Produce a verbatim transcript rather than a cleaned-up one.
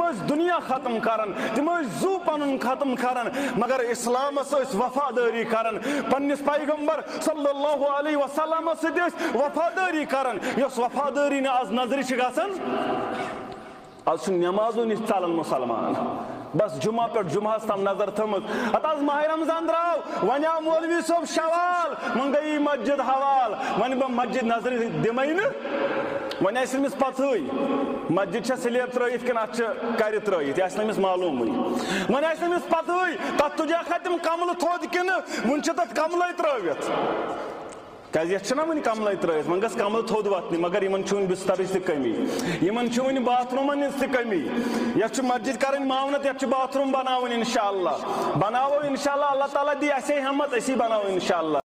दुनिया खत्म करान, तिम जू पन खत्म करान, मगर इस्लाम वफादारी करान, पन्निस पैगंबर सल्लल्लाहु अलैहि वसल्लम सत वफादारी करान। यस वफादारी ने आज नजर गसन, आज नमाजो नश चलान मुसलमान, बस जुमा पे जुमा तम नजर थमत। अत माह रमजान द्राव वन आव मौलवी सोब शवाल, वन गई मस्जिद हवाल, वन बह मस्जिद नजर दिम वन अमिस पत मस्जिद स्लेब त्रत कि कर त्रत यह मालूम वन अमिस पत तथ तुजा तम कमल थोद कि वन तथ कमल त्रवित क्या वन कमल त्रवित वन गस कमल थोद वतन, मगर इन बिस्तर कमी, इन वन बाथरूम कमी। यह मस्जिद कर मावनत, यह बाथरूम बनावन इंशाअल्लाह बनावो इंशाअल्लाह, अल्लाह ताला दी असे हिम्मत, असी बनावो इंशाअल्लाह।